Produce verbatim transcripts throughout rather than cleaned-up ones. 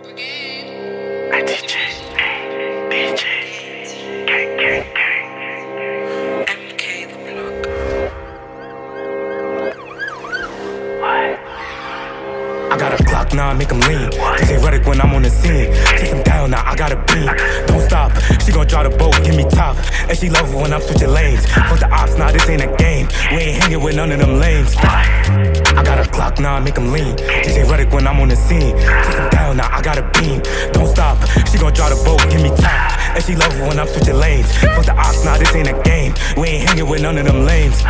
I D J, D J, gang, gang, gang. M K the block. What? I got a Glock nine, make him lean. D J Reddick when I'm on the scene. Take him down, now I got a beam. Don't stop, she gon' draw the boat, give me top. And she love it when I'm switching lanes. Fuck the ops, nah, this ain't a game. We ain't hanging with none of them lames. I got a Glock nine, make him lean. D J Reddick when I'm on the scene. Take him down, now I got a beam. Don't stop, she gon' draw the boat, give me top. And she love it when I'm switching lanes. Fuck the ops, nah, this ain't a game. We ain't hanging with none of them lames.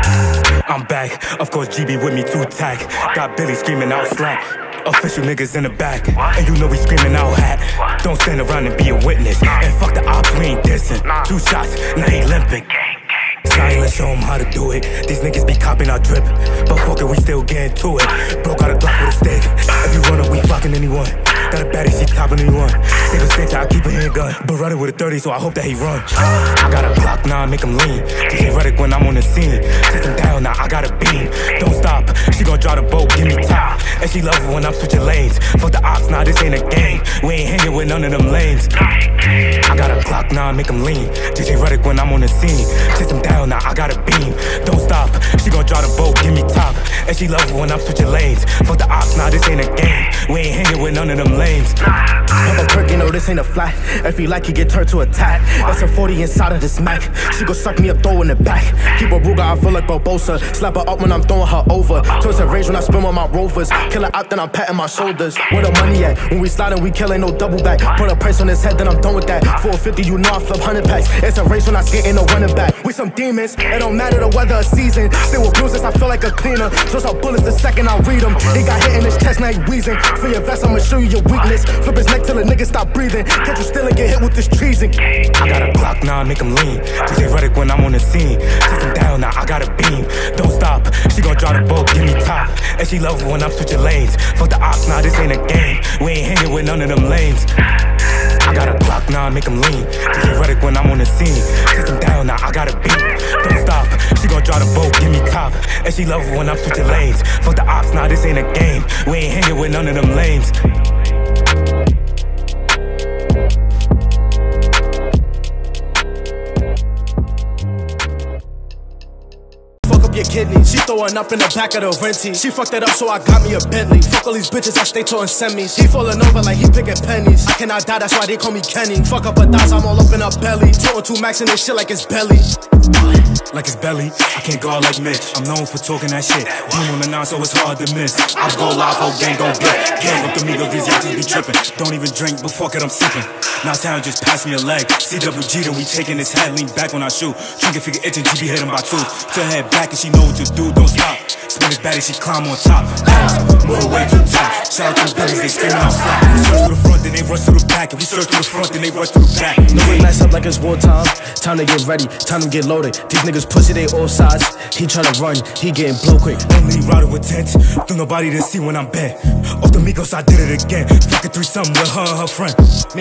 I'm back, of course G B with me two tack. Got Billy screaming out slap. Official niggas in the back, and you know we screaming out hat. Don't stand around and be a witness. And fuck the ops, we ain't dissing. Two shots, now he limping. Sorry, let's show 'em how to do it. These niggas be copying our drip, but fuck it, we still getting to it. Broke out a Glock with a stick. If you run up, we fucking anyone. Got a baddie, she topping anyone. Save a stitch, I keep a handgun. But running with a thirty, so I hope that he run. I got a Glock nine, make him lean. D J Reddick when I'm on the scene. Take him down, now I got a beam. Don't stop, she gon' draw the boat, give me top. And she love it when I'm switching lanes. Fuck the ops, nah, this ain't a game. We ain't hanging with none of them lanes. I got a Glock nine, make him lean. D J Reddick when I'm on the scene. Chase him down, now I got a beam. Don't stop, she gon' draw the boat, give me top. And she love it when I'm switching lanes. Fuck the ops, nah, this ain't a game. We ain't hanging with none of them lanes. Pop a perk, you know this ain't a flat. If you like, you get turned to attack. That's a forty inside of this Mac. She gon' suck me up, throw in the back. Keep a Ruger, I feel like Barbosa. Slap her up when I'm throwing her over. Towards the range when I spin with my rovers. Kill her out, then I'm patting my shoulders. Where the money at? When we sliding, we killing no double back. Put a price on his head, then I'm done with that. four fifty, you know I flip one hundred packs. It's a race when I skate, ain't no running back. We some demons, it don't matter the weather or season. Still with bruises, I feel like a cleaner. Toss out bullets the second I read them. He got hit in his chest, now he wheezing. For your vest, I'ma show you your weakness. Flip his neck till the nigga stop breathing. Catch you still and get hit with this treason. I got a Glock nine, make him lean. D J Reddick when I'm on the scene. Take him down, now I got a beam. Don't stop, she gon' draw the boat, give me top. And she love it when I'm switching lanes. Fuck the ops, nah, this ain't a game. We ain't hanging with none of them lanes. I got a Glock nine, make him lean. D J Reddick when I'm on the scene. Take him down, now I got a beam. Don't stop, she gon' draw the boat, give me top. And she love it when I'm switching lanes. Fuck the ops, nah, this ain't a game. We ain't hanging with none of them lanes. Your kidneys. She throwing up in the back of the renty. She fucked it up, so I got me a Bentley. Fuck all these bitches, I stay toting semis. He falling over like he picking pennies. I cannot die, that's why they call me Kenny. Fuck up a thighs, I'm all up in her belly. Toting two max in this shit like it's belly. Like his belly, I can't guard like Mitch. I'm known for talking that shit. Boom on the nine, so it's hard to miss. I go live, whole gang gon' get. Gang up the Migos, these youngsters be tripping. Don't even drink, but fuck it, I'm sipping. Now town just pass me a leg. C W G, then we taking his head. Lean back when I shoot. Drinking figure itching, G B hit him by two. Till head back and she know what to do. Don't stop. Spin his baddie, she climb on top. Move away too tight. Shout out to the Billies, they screaming out slap. We search through the front, then they rush through the back. And we search through the front, then they rush through the back. No, we nice up like it's wartime. Time to get ready, time to get loaded. These niggas pussy, they all sides. He tryna run, he getting blow quick. Only riding with tents, though nobody didn't see when I'm bent. Off the Migos, I did it again. Fucking three something with her and her friend.